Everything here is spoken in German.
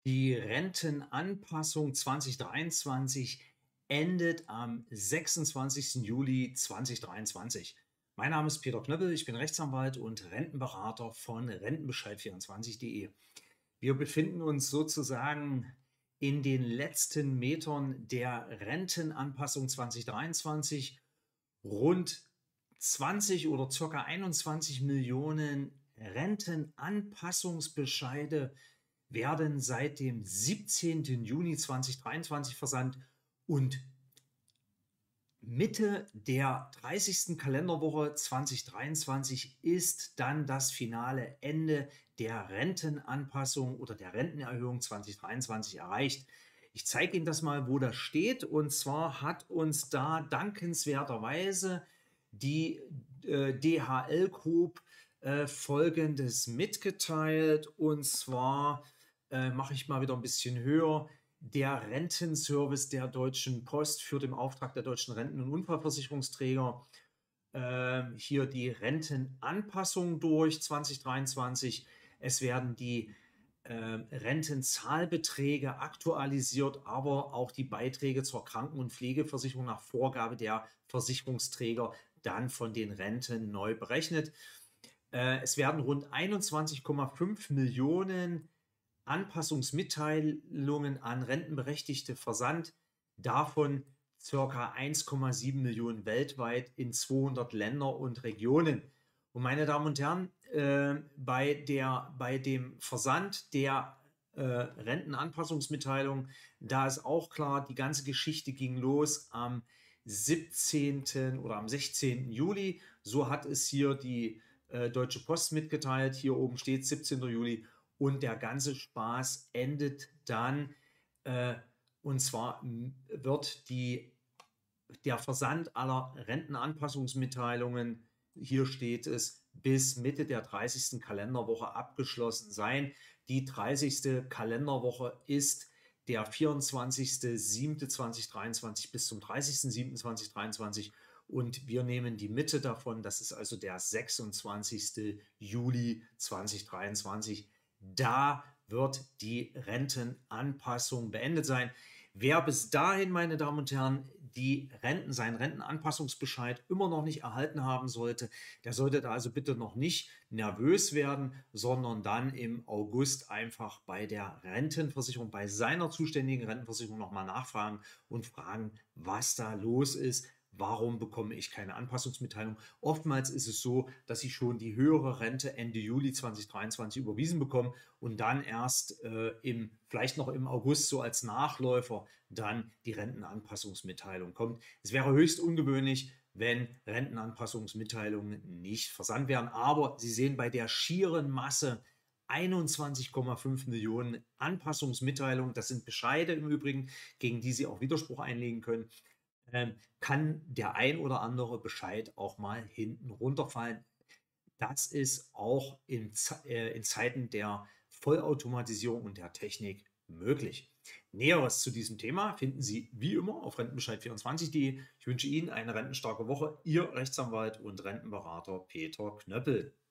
Die Rentenanpassung 2023 endet am 26. Juli 2023. Mein Name ist Peter Knöppel, ich bin Rechtsanwalt und Rentenberater von Rentenbescheid24.de. Wir befinden uns sozusagen in den letzten Metern der Rentenanpassung 2023. Rund 20 oder ca. 21 Millionen Rentenanpassungsbescheide werden seit dem 17. Juni 2023 versandt und Mitte der 30. Kalenderwoche 2023 ist dann das finale Ende der Rentenanpassung oder der Rentenerhöhung 2023 erreicht. Ich zeige Ihnen das mal, wo das steht. Und zwar hat uns da dankenswerterweise die DHL Group Folgendes mitgeteilt. Und zwar mache ich mal wieder ein bisschen höher. Der Rentenservice der Deutschen Post führt im Auftrag der deutschen Renten- und Unfallversicherungsträger hier die Rentenanpassung durch 2023. Es werden die Rentenzahlbeträge aktualisiert, aber auch die Beiträge zur Kranken- und Pflegeversicherung nach Vorgabe der Versicherungsträger dann von den Renten neu berechnet. Es werden rund 21,5 Millionen Anpassungsmitteilungen an Rentenberechtigte versandt, davon ca. 1,7 Millionen weltweit in 200 Länder und Regionen. Und meine Damen und Herren, bei dem Versand der Rentenanpassungsmitteilung, da ist auch klar, die ganze Geschichte ging los am 17. oder am 16. Juli. So hat es hier die Deutsche Post mitgeteilt. Hier oben steht 17. Juli. Und der ganze Spaß endet dann, und zwar wird der Versand aller Rentenanpassungsmitteilungen, hier steht es, bis Mitte der 30. Kalenderwoche abgeschlossen sein. Die 30. Kalenderwoche ist der 24.07.2023 bis zum 30.07.2023 und wir nehmen die Mitte davon, das ist also der 26. Juli 2023. Da wird die Rentenanpassung beendet sein. Wer bis dahin, meine Damen und Herren, seinen Rentenanpassungsbescheid immer noch nicht erhalten haben sollte, der sollte da also bitte noch nicht nervös werden, sondern dann im August einfach bei der Rentenversicherung, bei seiner zuständigen Rentenversicherung nochmal nachfragen und fragen, was da los ist. Warum bekomme ich keine Anpassungsmitteilung? Oftmals ist es so, dass Sie schon die höhere Rente Ende Juli 2023 überwiesen bekommen und dann erst vielleicht noch im August so als Nachläufer dann die Rentenanpassungsmitteilung kommt. Es wäre höchst ungewöhnlich, wenn Rentenanpassungsmitteilungen nicht versandt werden. Aber Sie sehen bei der schieren Masse 21,5 Millionen Anpassungsmitteilungen, das sind Bescheide im Übrigen, gegen die Sie auch Widerspruch einlegen können, kann der ein oder andere Bescheid auch mal hinten runterfallen. Das ist auch in Zeiten der Vollautomatisierung und der Technik möglich. Näheres zu diesem Thema finden Sie wie immer auf Rentenbescheid24.de. Ich wünsche Ihnen eine rentenstarke Woche. Ihr Rechtsanwalt und Rentenberater Peter Knöppel.